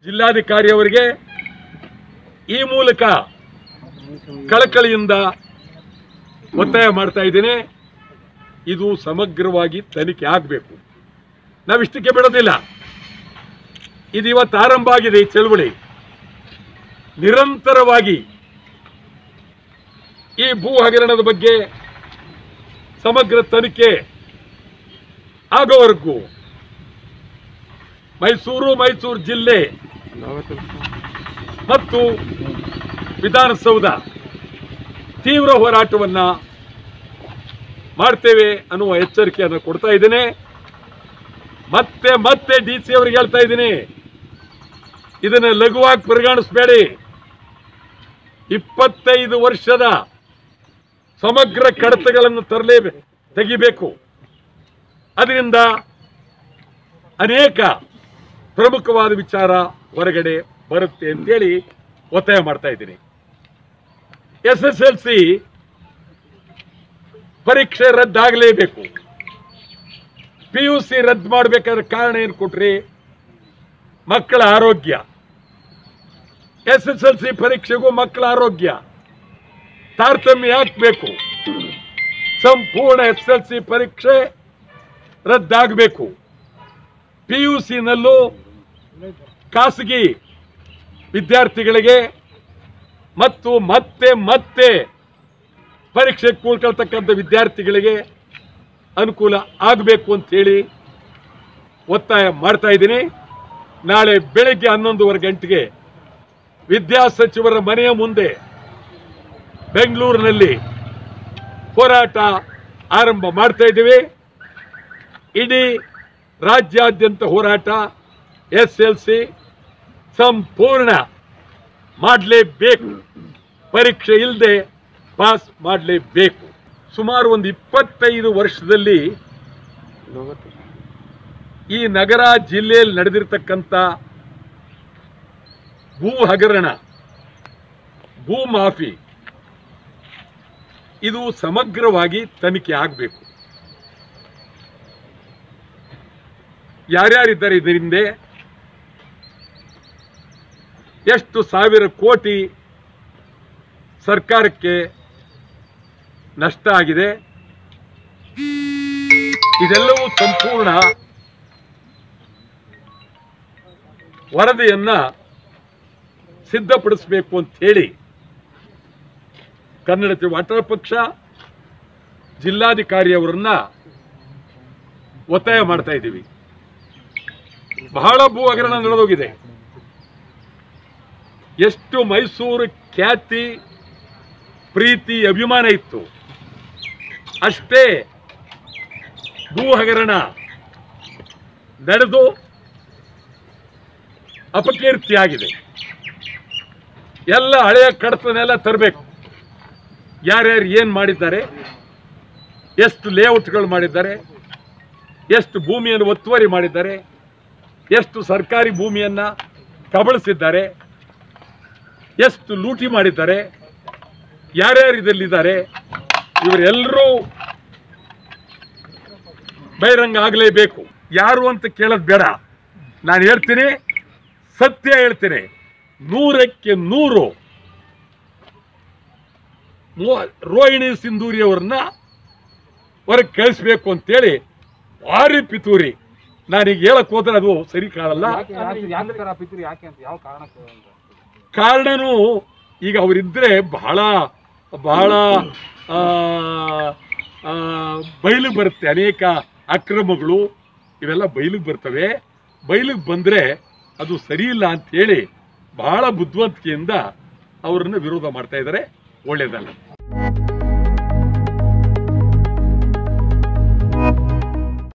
ಜಿಲ್ಲಾಧಿಕಾರಿ ಅವರಿಗೆ ಈ ಮೂಲಕ ಕಳಕಳಿಯಿಂದ ಒತ್ತಾಯ ಮಾಡ್ತಾ ಇದ್ದೀನಿ. ಇದು ಸಮಗ್ರವಾಗಿ ತನಿಖೆ ಆಗಬೇಕು. ನಾವಿಷ್ಟಕ್ಕೆ ಬಿಡೋದಿಲ್ಲ. ಇದು ಇವತ್ತು ಆರಂಭ ಆಗಿದೆ. ಈ ಚಳವಳಿ ನಿರಂತರವಾಗಿ ಈ ಭೂ ಹಗರಣದ ಬಗ್ಗೆ ಸಮಗ್ರ ತನಿಖೆ ಆಗೋವರೆಗೂ ಮೈಸೂರು ಜಿಲ್ಲೆ ಮತ್ತು ವಿಧಾನಸೌಧ ತೀವ್ರ ಹೋರಾಟವನ್ನ ಮಾಡ್ತೇವೆ ಅನ್ನುವ ಎಚ್ಚರಿಕೆಯನ್ನು ಕೊಡ್ತಾ ಇದ್ದೇನೆ. ಮತ್ತೆ DC ಅವರಿಗೆ ಹೇಳ್ತಾ ಇದ್ದೀನಿ, ಇದನ್ನ ಲಘುವಾಗಿ ಪರಿಗಣಿಸಬೇಡಿ. 25 ವರ್ಷದ ಸಮಗ್ರ ಕಡತಗಳನ್ನು ತೆಗಿಬೇಕು. ಅದರಿಂದ ಅನೇಕ ಪ್ರಮುಖವಾದ ವಿಚಾರ ಹೊರಗಡೆ ಬರುತ್ತೆ ಅಂತೇಳಿ ಒತ್ತಾಯ ಮಾಡ್ತಾ ಇದ್ದೀನಿ. SSLC ಪರೀಕ್ಷೆ ರದ್ದಾಗಲೇಬೇಕು. PUC ರದ್ದು ಮಾಡಬೇಕಾದ್ರೆ ಕಾರಣ ಏನು ಕೊಟ್ರಿ? ಮಕ್ಕಳ ಆರೋಗ್ಯ. SSLC ಪರೀಕ್ಷೆಗೂ ಮಕ್ಕಳ ಆರೋಗ್ಯ ತಾರತಮ್ಯ ಯಾಕೆ ಬೇಕು? ಸಂಪೂರ್ಣ SSLC ಪರೀಕ್ಷೆ ರದ್ದಾಗಬೇಕು. PUC ನಲ್ಲೂ ಖಾಸಗಿ ವಿದ್ಯಾರ್ಥಿಗಳಿಗೆ ಮತ್ತು ಮತ್ತೆ ಪರೀಕ್ಷೆ ಕೂಳ್ಕೊಳ್ತಕ್ಕಂಥ ವಿದ್ಯಾರ್ಥಿಗಳಿಗೆ ಅನುಕೂಲ ಆಗಬೇಕು ಅಂತ ಹೇಳಿ ಒತ್ತಾಯ ಮಾಡ್ತಾ ಇದ್ದೀನಿ. ನಾಳೆ ಬೆಳಗ್ಗೆ 11:15 ಗಂಟೆಗೆ ವಿದ್ಯಾಸಚಿವರ ಮನೆಯ ಮುಂದೆ ಬೆಂಗಳೂರಿನಲ್ಲಿ ಹೋರಾಟ ಆರಂಭ ಮಾಡ್ತಾ ಇದ್ದೀವಿ. ಇಡೀ ರಾಜ್ಯಾದ್ಯಂತ ಹೋರಾಟ. SSLC ಸಂಪೂರ್ಣ ಮಾಡಲೇಬೇಕು. ಪರೀಕ್ಷೆ ಇಲ್ಲದೆ ಪಾಸ್ ಮಾಡಲೇಬೇಕು. ಸುಮಾರು ಒಂದು 25 ವರ್ಷದಲ್ಲಿ ಈ ನಗರ ಜಿಲ್ಲೆಯಲ್ಲಿ ನಡೆದಿರ್ತಕ್ಕಂಥ ಭೂ ಹಗರಣ, ಭೂ ಮಾಫಿ ಇದು ಸಮಗ್ರವಾಗಿ ತನಿಖೆ ಆಗಬೇಕು. ಯಾರ್ಯಾರಿದ್ದಾರೆ ಇದರಿಂದ? ಎಷ್ಟು ಸಾವಿರ ಕೋಟಿ ಸರ್ಕಾರಕ್ಕೆ ನಷ್ಟ ಆಗಿದೆ? ಇದೆಲ್ಲವೂ ಸಂಪೂರ್ಣ ವರದಿಯನ್ನ ಸಿದ್ಧಪಡಿಸಬೇಕು ಅಂತ ಹೇಳಿ ಕನ್ನಡತಿ ವಾಟಾಳ್ ಪಕ್ಷ ಜಿಲ್ಲಾಧಿಕಾರಿ ಅವರನ್ನ ಒತ್ತಾಯ ಮಾಡ್ತಾ ಇದ್ದೀವಿ. ಬಹಳ ಭೂ ಹಗರಣ ನಡೆದೋಗಿದೆ. ಎಷ್ಟು ಮೈಸೂರು ಖ್ಯಾತಿ, ಪ್ರೀತಿ, ಅಭಿಮಾನ ಇತ್ತು, ಅಷ್ಟೇ ಭೂ ಹಗರಣ ನಡೆದು ಅಪಕೀರ್ತಿಯಾಗಿದೆ. ಎಲ್ಲ ಹಳೆಯ ಕಡತನೆಲ್ಲ ತರಬೇಕು. ಯಾರ್ಯಾರು ಏನು ಮಾಡಿದ್ದಾರೆ, ಎಷ್ಟು ಲೇಔಟ್ಗಳು ಮಾಡಿದ್ದಾರೆ, ಎಷ್ಟು ಭೂಮಿಯನ್ನು ಒತ್ತುವರಿ ಮಾಡಿದ್ದಾರೆ, ಎಷ್ಟು ಸರ್ಕಾರಿ ಭೂಮಿಯನ್ನ ಕಬಳಿಸಿದ್ದಾರೆ, ಎಷ್ಟು ಲೂಟಿ ಮಾಡಿದ್ದಾರೆ, ಯಾರ್ಯಾರು ಇದರಲ್ಲಿದ್ದಾರೆ, ಇವರೆಲ್ಲರೂ ಬಹಿರಂಗ ಆಗಲೇಬೇಕು. ಯಾರು ಅಂತ ಕೇಳೋದು ಬೇಡ. ನಾನು ಹೇಳ್ತೀನಿ, ಸತ್ಯ ಹೇಳ್ತೀನಿ. 100ಕ್ಕೆ 100 ರೋಹಿಣಿ ಸಿಂಧೂರಿ ಅವರನ್ನ ಹೊರಗೆ ಕಳಿಸ್ಬೇಕು ಅಂತೇಳಿ ಭಾರಿ ಪಿತೂರಿ. ನಾನೀಗ ಹೇಳಕ್ ಹೋದ್ರೆ ಅದು ಸರಿ ಕಾಣಲ್ಲ. ಕಾರಣನೂ ಈಗ ಅವರಿದ್ರೆ ಬಹಳ ಬಯಲಿಗೆ ಬರುತ್ತೆ. ಅನೇಕ ಅಕ್ರಮಗಳು ಇವೆಲ್ಲ ಬಯಲಿಗೆ ಬರ್ತವೆ. ಬಯಲಿಗೆ ಬಂದರೆ ಅದು ಸರಿ ಇಲ್ಲ ಅಂತ ಹೇಳಿ ಬಹಳ ಬುದ್ಧಿವಂತಿಕೆಯಿಂದ ಅವರನ್ನು ವಿರೋಧ ಮಾಡ್ತಾ ಇದ್ದಾರೆ. ಒಳ್ಳೆಯದಲ್ಲ.